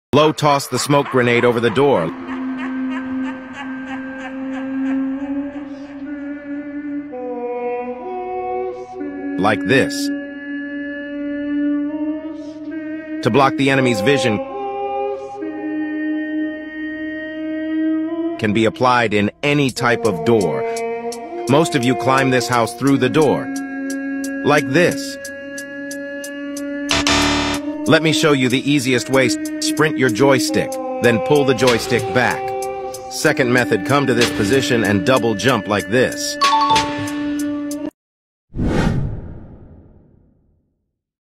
Low toss the smoke grenade over the door. Like this. To block the enemy's vision can be applied in any type of door. Most of you climb this house through the door. Like this. Let me show you the easiest way. Sprint your joystick, then pull the joystick back. Second method, come to this position and double jump like this.